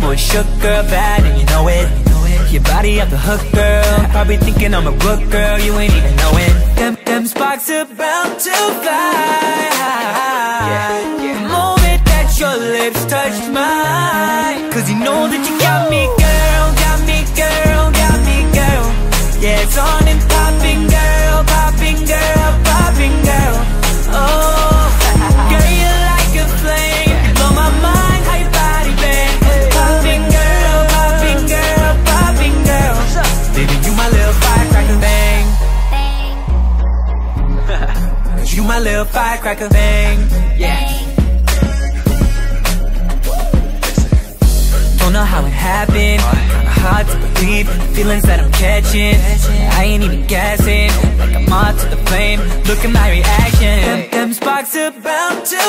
know it's shook, girl, bad and you know it. Your body off the hook, girl. Probably thinking I'm a rook, girl, you ain't even know it. Them sparks about to fly. The moment that your lips touched mine, 'cause you know that you got me, girl, got me, girl, got me, girl. Yeah, it's on and popping, girl, popping, girl, popping, girl. Oh, girl, you're like a flame, you blow my mind, how your body bang. Popping, girl, popping, girl, popping, girl. Baby, you my little firecracker, bang. You my little firecracker, bang. Yeah. Don't know how it happened, kinda hard to believe. Feelings that I'm catching, I ain't even guessing. Like I'm on to the flame, look at my reaction. Them sparks about to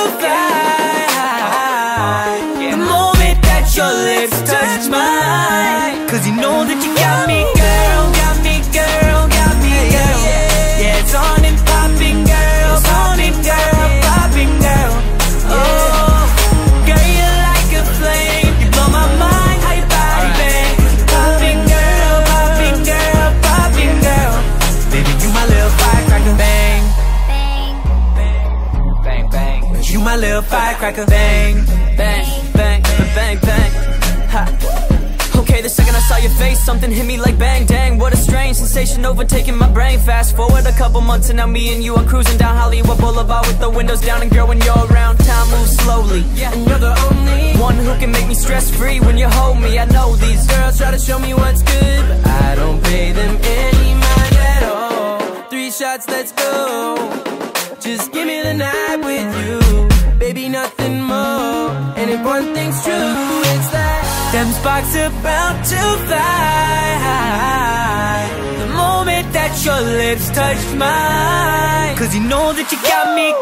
fly. The moment that your lips touch mine, 'cause you know that you got me, girl, got me, girl, got me, girl. Yeah, it's on and popping, girl, on and girl, popping, girl. Oh, girl, you're like a flame, you blow my mind, how your body bang. Popping, girl, popping, girl, popping, girl. Baby, you my little firecracker, bang. Bang, bang. You my little firecracker, bang. Bang, bang, bang, bang. Ha. Okay, the second I saw your face, something hit me like bang, dang. What a strange sensation overtaking my brain. Fast forward a couple months and now me and you are cruising down Hollywood Boulevard with the windows down. And girl, when you're around, time moves slowly, and you're the only one who can make me stress-free when you hold me. I know these girls try to show me what's good, but I don't pay them any mind at all. 3 shots, let's go. Just give me the night with you, baby, nothing more. And if one thing's true, it's that them sparks about to fly. The moment that your lips touched mine, 'cause you know that you got me,